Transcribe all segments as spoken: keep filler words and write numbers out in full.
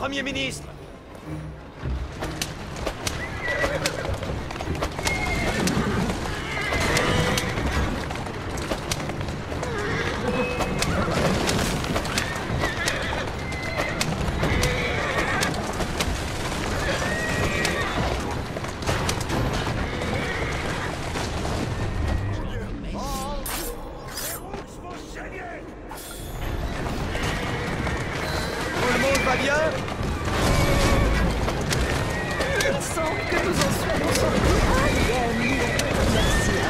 Premier ministre. Va bien? Il semble que nous en soyons sortis. Aïe, merci à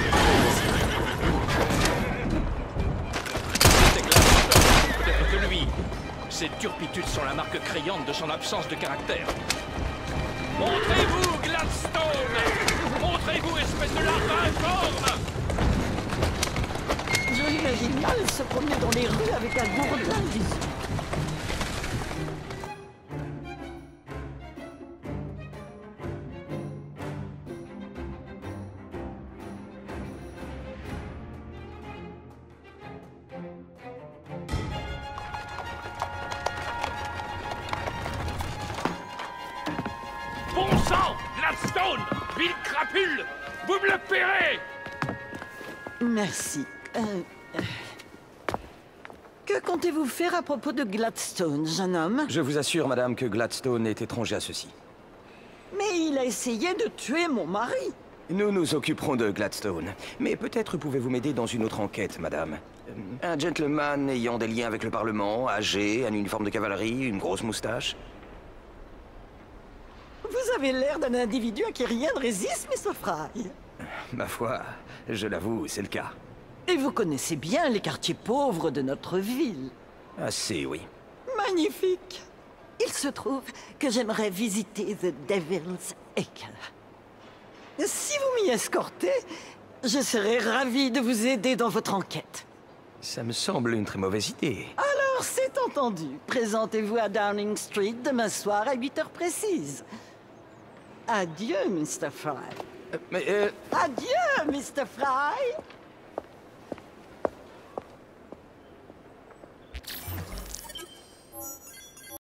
C'est Gladstone, peut-être que lui. Ses turpitudes sont la marque criante de son absence de caractère. Montrez-vous, Gladstone! Montrez-vous, espèce de lapin informe! Je l'imagine mal se promener dans les rues avec un gourdin visu. Bon sang, Gladstone! Vil crapule! Vous me le paierez! Merci. Euh, euh, Que comptez-vous faire à propos de Gladstone, jeune homme? Je vous assure, madame, que Gladstone est étranger à ceci. Mais il a essayé de tuer mon mari. Nous nous occuperons de Gladstone. Mais peut-être pouvez-vous m'aider dans une autre enquête, madame. Euh, Un gentleman ayant des liens avec le Parlement, âgé, un uniforme de cavalerie, une grosse moustache. Vous avez l'air d'un individu à qui rien ne résiste, mister Fry. Ma foi, je l'avoue, c'est le cas. Et vous connaissez bien les quartiers pauvres de notre ville. Assez, oui. Magnifique. Il se trouve que j'aimerais visiter The Devil's Acre. Si vous m'y escortez, je serai ravi de vous aider dans votre enquête. Ça me semble une très mauvaise idée. Alors, c'est entendu. Présentez-vous à Downing Street demain soir à huit heures précises. Adieu, mister Fry. Euh, mais, euh... Adieu, mister Fry.